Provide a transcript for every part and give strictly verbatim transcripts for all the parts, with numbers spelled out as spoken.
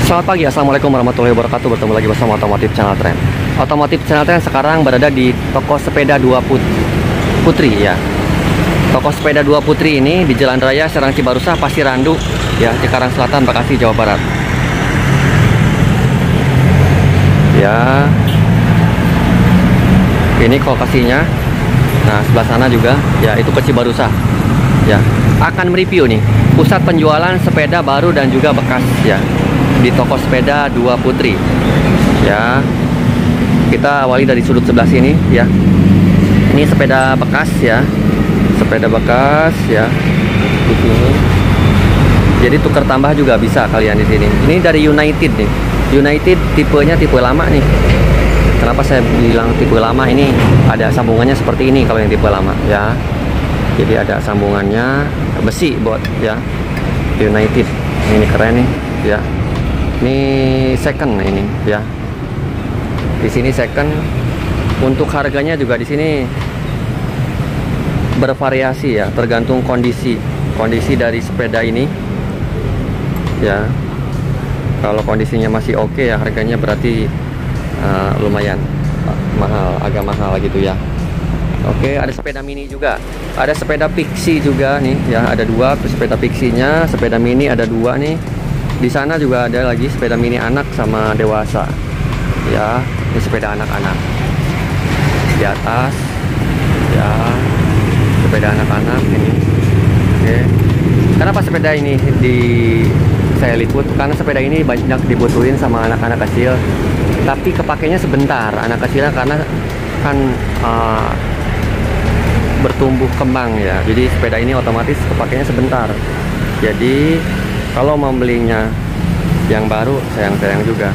Selamat pagi, assalamualaikum warahmatullahi wabarakatuh. Bertemu lagi bersama Otomotif Channel Trend. Otomotif Channel Trend sekarang berada di toko sepeda Dua Putri ya. Toko sepeda Dua Putri ini di Jalan Raya Serang Cibarusah, Pasirandu ya, Cikarang Selatan, Bekasi, Jawa Barat. Ya, ini lokasinya. Nah, sebelah sana juga ya, itu ke Cibarusah ya. Akan mereview nih pusat penjualan sepeda baru dan juga bekas ya, di toko sepeda Dua Putri ya. Kita awali dari sudut sebelah sini ya. Ini sepeda bekas ya, sepeda bekas ya di sini. Jadi tukar tambah juga bisa kalian di sini. Ini dari United nih. United tipenya tipe lama nih. Kenapa saya bilang tipe lama? Ini ada sambungannya seperti ini kalau yang tipe lama ya. Jadi ada sambungannya besi buat ya. United. Ini keren nih ya. Ini second ini ya. Di sini second. Untuk harganya juga di sini bervariasi ya, tergantung kondisi kondisi dari sepeda ini ya. Kalau kondisinya masih oke ya, harganya berarti uh, lumayan mahal, agak mahal gitu ya. Oke, ada sepeda mini juga, ada sepeda Pixie juga nih ya, ada dua sepeda Pixie-nya, sepeda mini ada dua nih. Di sana juga ada lagi sepeda mini anak sama dewasa ya. Ini sepeda anak-anak di atas ya, sepeda anak-anak ini. Oke, kenapa sepeda ini di saya liput? Karena sepeda ini banyak dibutuhin sama anak-anak kecil, tapi kepakainya sebentar anak kecilnya, karena kan uh, bertumbuh kembang ya. Jadi sepeda ini otomatis kepakainya sebentar. Jadi kalau mau belinya yang baru sayang-sayang juga.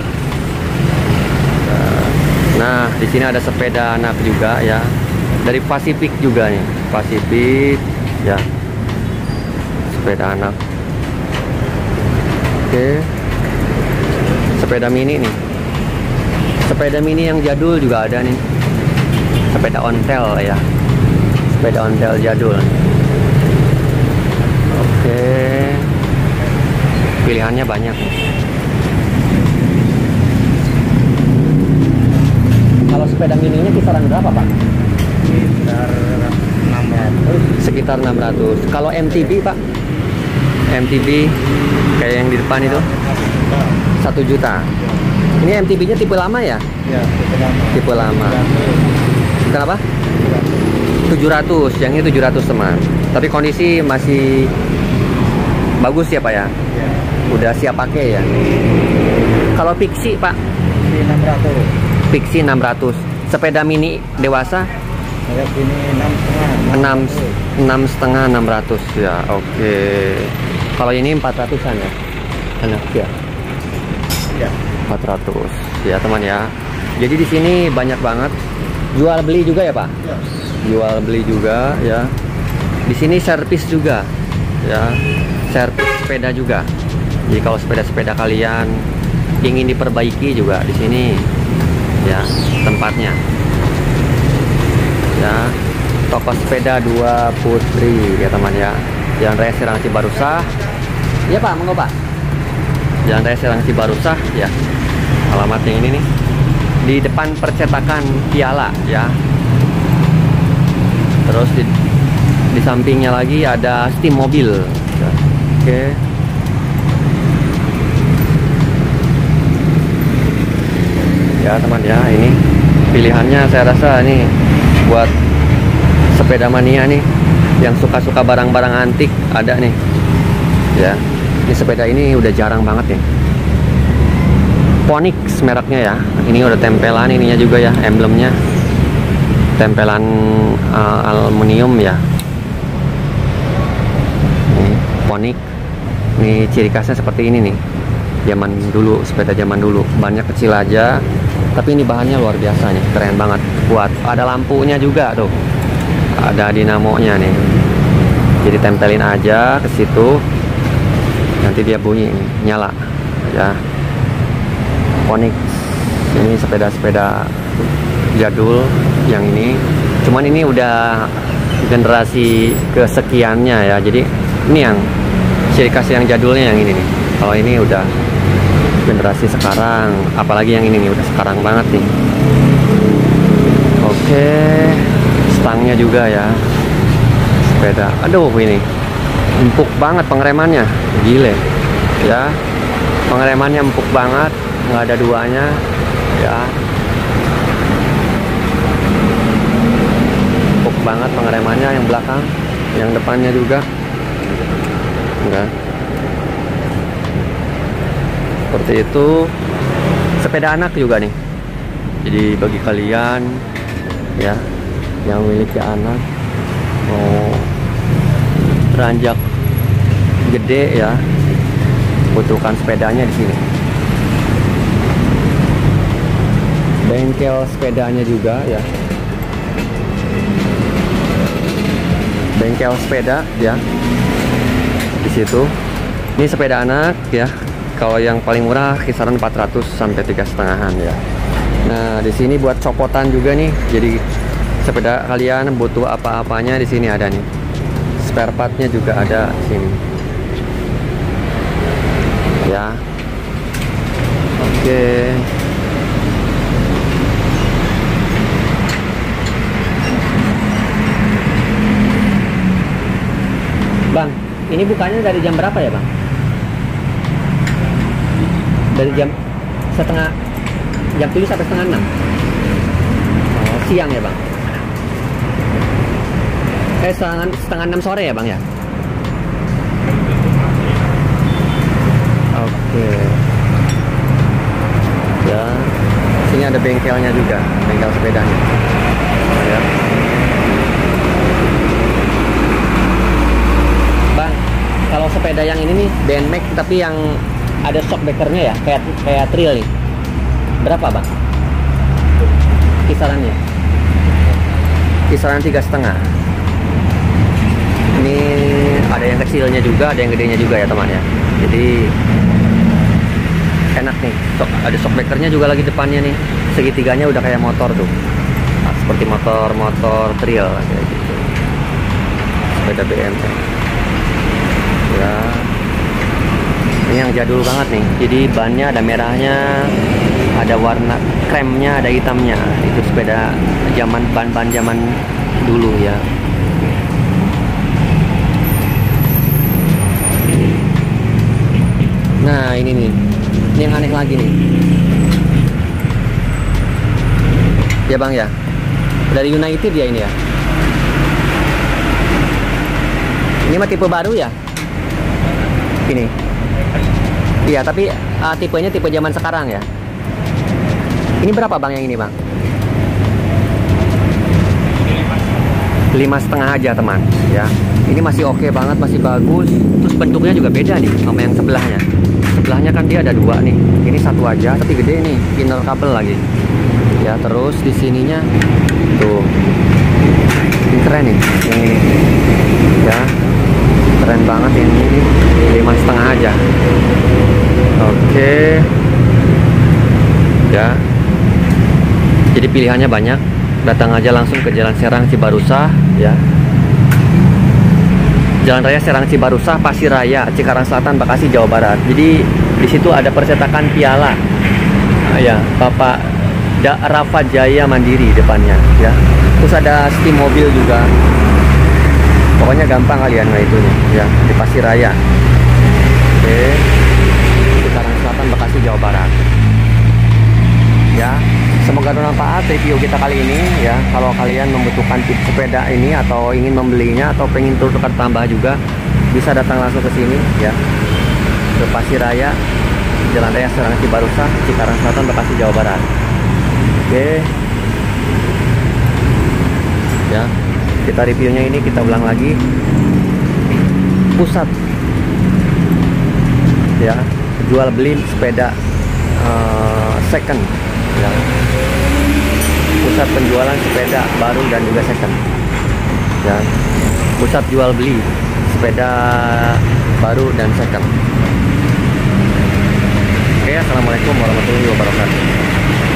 Nah, di sini ada sepeda anak juga ya, dari Pacific juga nih, Pacific ya, sepeda anak. Oke, sepeda mini nih, sepeda mini yang jadul juga ada nih, sepeda ontel ya, sepeda ontel jadul. Oke, pilihannya banyak nih. Kalau sepeda mininya kisaran berapa, Pak? Sekitar enam ratus. Sekitar enam ratus. Kalau M T B, Pak? M T B kayak yang di depan itu satu juta. Ini M T B-nya tipe lama ya? Ya, tipe lama. Tipe lama. Kenapa? tujuh ratus. Yang ini tujuh ratus, teman. Tapi kondisi masih bagus ya, Pak ya? Ya. Udah siap pakai ya. Kalau Pixie, Pak? enam ratus. Pixie enam ratus. Sepeda mini dewasa? Kayak ini enam setengah. enam setengah enam ratus ya. Oke. Kalau ini empat ratusan ya. Anak ya. Ya. empat ratus ya, teman ya. Jadi di sini banyak banget jual beli juga ya, Pak? Ya. Jual beli juga ya. Di sini servis juga ya. Servis sepeda juga. Jadi kalau sepeda-sepeda kalian ingin diperbaiki juga di sini ya tempatnya ya. Toko sepeda Dua Putri ya, teman ya. Jalan Raya Serang Cibarusah ya, Pak. Monggo, Pak. Jalan Raya Serang Cibarusah ya. Alamatnya ini nih, di depan percetakan Piala ya. Terus di, di sampingnya lagi ada Steam mobil ya. Oke. Ya, teman ya, ini pilihannya saya rasa ini buat sepeda mania nih, yang suka-suka barang-barang antik ada nih ya. Ini sepeda ini udah jarang banget nih. Phoenix mereknya ya. Ini udah tempelan ininya juga ya, emblemnya tempelan uh, aluminium ya. Ini Phoenix. Ini ciri khasnya seperti ini nih. Zaman dulu, sepeda zaman dulu, banyak kecil aja, tapi ini bahannya luar biasa nih, keren banget, kuat. Ada lampunya juga tuh, ada dinamonya nih. Jadi tempelin aja ke situ, nanti dia bunyi nih, nyala ya. Phoenix. Ini sepeda-sepeda jadul yang ini, cuman ini udah generasi kesekiannya ya. Jadi ini yang ciri khas yang jadulnya yang ini nih. Kalau ini udah generasi sekarang, apalagi yang ini nih udah sekarang banget nih. Oke, stangnya juga ya sepeda. Aduh, ini empuk banget pengeremannya, gile ya. Pengeremannya empuk banget, nggak ada duanya ya. Empuk banget pengeremannya, yang belakang, yang depannya juga enggak. Seperti itu. Sepeda anak juga nih, jadi bagi kalian ya yang memiliki anak mau beranjak gede ya, butuhkan sepedanya di sini. Bengkel sepedanya juga ya, bengkel sepeda ya di situ. Ini sepeda anak ya. Kalau yang paling murah kisaran empat ratus sampai tiga setengahan ya. Nah, di sini buat copotan juga nih. Jadi sepeda kalian butuh apa-apanya di sini ada nih. Spare partnya juga ada di sini. Ya. Oke. Bang, ini bukanya dari jam berapa ya, Bang? Dari jam setengah jam tujuh sampai setengah enam. Oh, siang ya, Bang? Eh, setengah, setengah enam sore ya, Bang ya? Oke. Ya, sini ada bengkelnya juga, bengkel sepedanya. Ya. Bang, kalau sepeda yang ini nih, B N Max tapi yang ada shockbreakernya ya, kayak kayak trail nih. Berapa, Bang? Kisarannya? Kisaran tiga setengah. Ini ada yang kecilnya juga, ada yang gedenya juga ya, teman ya. Jadi enak nih. Shock, ada shockbreakernya juga lagi depannya nih. Segitiganya udah kayak motor tuh. Nah, seperti motor-motor trail kayak gitu. Sepeda B M X. Ya. Ini yang jadul banget nih. Jadi bannya ada merahnya, ada warna kremnya, ada hitamnya. Itu sepeda zaman ban-ban zaman dulu ya. Nah, ini nih. Ini yang aneh lagi nih. Ya, Bang ya. Dari United ya ini ya. Ini mah tipe baru ya? Ini. Iya, tapi uh, tipenya tipe zaman sekarang ya. Ini berapa, Bang, yang ini, Bang? Lima setengah aja, teman. Ya, ini masih oke banget, masih bagus. Terus bentuknya juga beda nih sama yang sebelahnya. Sebelahnya kan dia ada dua nih. Ini satu aja, tapi gede nih, inner kabel lagi. Ya, terus di sininya tuh. Ini keren nih, yang ini. Ya, keren banget yang ini. Lima setengah aja. Oke. Ya. Jadi pilihannya banyak. Datang aja langsung ke Jalan Serang Cibarusah ya. Jalan Raya Serang Cibarusah, Pasir Raya, Cikarang Selatan, Bekasi, Jawa Barat. Jadi di situ ada percetakan piala. Nah, ya, Bapak da Rafa Jaya Mandiri depannya ya. Terus ada steam mobil juga. Pokoknya gampang kalian nggak itu nih ya, di Pasir Raya. Oke. Cikarang Selatan, Bekasi, Jawa Barat. Ya, semoga bermanfaat review kita kali ini ya. Kalau kalian membutuhkan tip sepeda ini atau ingin membelinya atau pengen tukar tambah juga, bisa datang langsung ke sini ya. Ke Pasir Raya, Jalan Raya Serang Cibarusah, Cikarang Selatan, Bekasi, Jawa Barat. Oke. Ya, kita reviewnya ini kita ulang lagi. Pusat ya, jual beli sepeda uh, second ya. Pusat penjualan sepeda baru dan juga second ya. Pusat jual beli sepeda baru dan second. Oke, assalamualaikum warahmatullahi wabarakatuh.